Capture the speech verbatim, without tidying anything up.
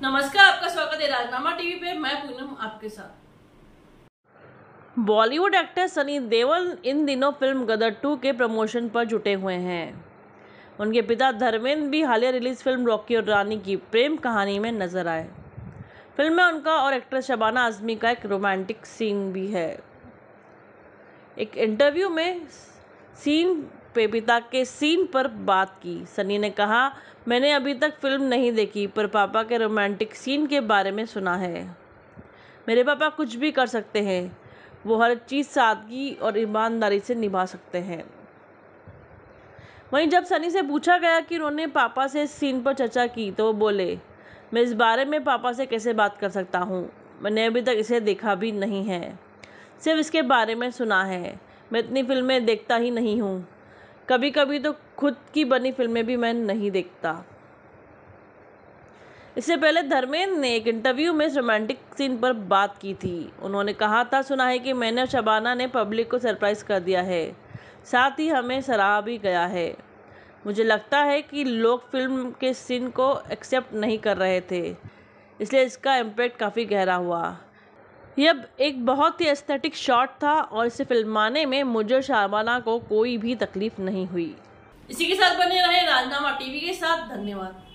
नमस्कार, आपका स्वागत है राजनामा टीवी पे। मैं पूनम आपके साथ। बॉलीवुड एक्टर सनी देओल इन दिनों फिल्म गदर टू के प्रमोशन पर जुटे हुए हैं। उनके पिता धर्मेंद्र भी हालिया रिलीज फिल्म रॉकी और रानी की प्रेम कहानी में नजर आए। फिल्म में उनका और एक्ट्रेस शबाना आजमी का एक रोमांटिक सीन भी है। एक इंटरव्यू में सीन पे पिता के सीन पर बात की सनी ने कहा, मैंने अभी तक फिल्म नहीं देखी पर पापा के रोमांटिक सीन के बारे में सुना है। मेरे पापा कुछ भी कर सकते हैं, वो हर चीज़ सादगी और ईमानदारी से निभा सकते हैं। वहीं जब सनी से पूछा गया कि उन्होंने पापा से इस सीन पर चर्चा की तो वो बोले, मैं इस बारे में पापा से कैसे बात कर सकता हूँ, मैंने अभी तक इसे देखा भी नहीं है, सिर्फ इसके बारे में सुना है। मैं इतनी फिल्में देखता ही नहीं हूँ, कभी कभी तो खुद की बनी फिल्में भी मैं नहीं देखता। इससे पहले धर्मेंद्र ने एक इंटरव्यू में इस रोमांटिक सीन पर बात की थी। उन्होंने कहा था, सुना है कि मैंने और शबाना ने पब्लिक को सरप्राइज कर दिया है, साथ ही हमें सराहा भी गया है। मुझे लगता है कि लोग फिल्म के सीन को एक्सेप्ट नहीं कर रहे थे, इसलिए इसका इम्पैक्ट काफ़ी गहरा हुआ। यह एक बहुत ही एस्थेटिक शॉट था और इसे फिल्माने में मुझे और शबाना को कोई भी तकलीफ नहीं हुई। इसी के साथ बने रहे राजनामा टीवी के साथ। धन्यवाद।